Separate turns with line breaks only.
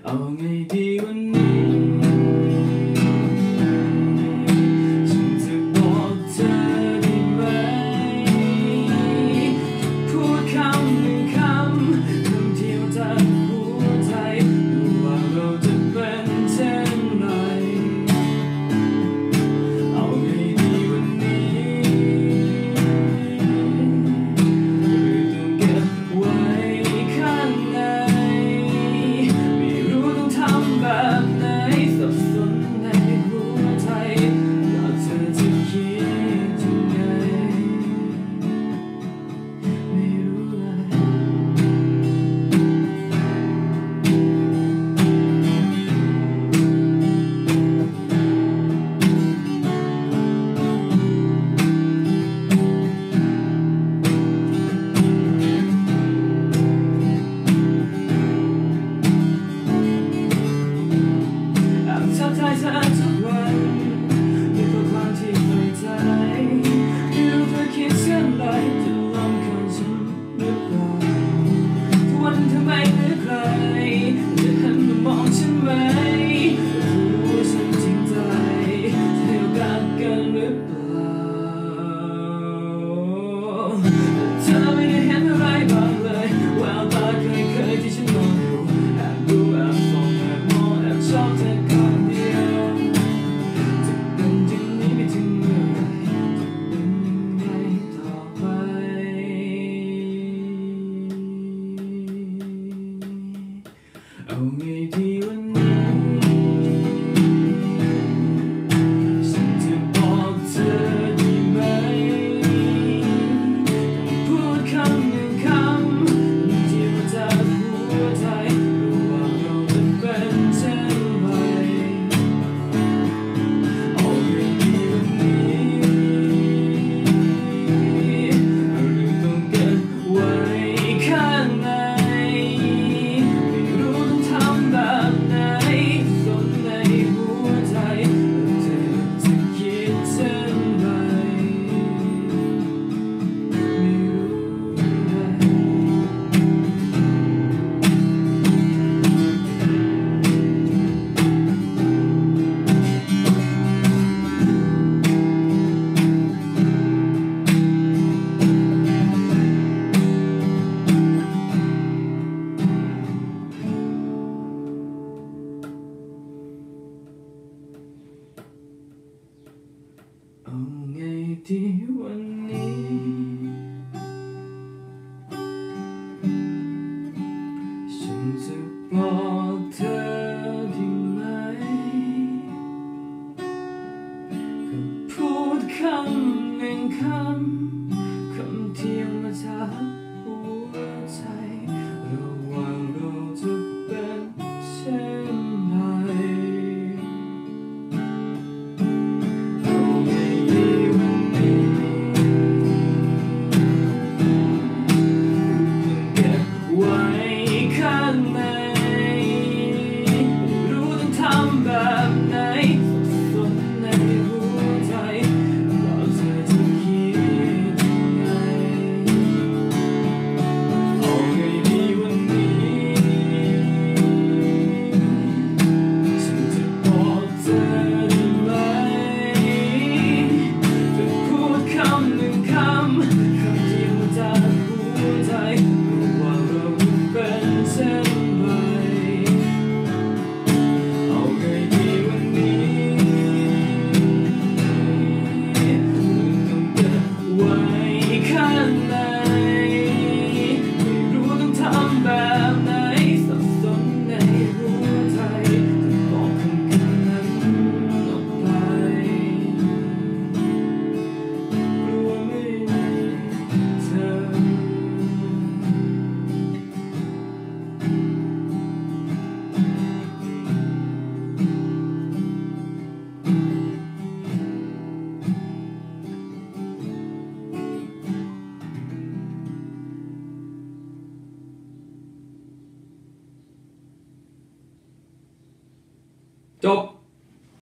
เอาไงดีวันนี้ฉันจะบอกเธอได้ไหมพูดคำหนึ่งคำที่มันจะหัวใจรู้ว่าเราจะเป็นเช่นไรเอาไงดีวันนี้หรือต้องเก็บไว้ข้างในไม่รู้ต้องทำแบบไหนสับสนในหัวใจแล้วเธอจะคิดยังไงไม่รู้เลยชอบใจเธอทุกวันมีข้อความที่ใส่ใจไม่รู้เธอคิดเช่นไรจะลองคำฉันหรือเปล่าทุกวันเธอไม่เหมือนใครจะหันมามองฉันไหมรู้ว่าฉันจริงใจจะให้โอกาสกันหรือเปล่าเธอไม่ได้เห็นอะไรบ้างเลยแววตาเคยที่ฉันมองอยู่แอบดูแอบส่องแอบมองแอบชอบเธอเอาไงดีวันนี้ฉันจะบอกเธอได้ไหมพูดคำหนึ่งคำที่มันจะหัวใจรู้ว่าเราจะเป็นเช่นไรเอาไงดีวันนี้หรือต้องเก็บไว้ข้างในแบบไหนสนในหัวใจเธอจะคิดเช่นไรไม่รู้เอาไงดีวันนี้ฉันจะบอกเธอได้ไหมก็พูดคำหนึ่งคำที่มาจากหัวใจระหว่างเราจะเป็นเช่นไรไว้ข้างใน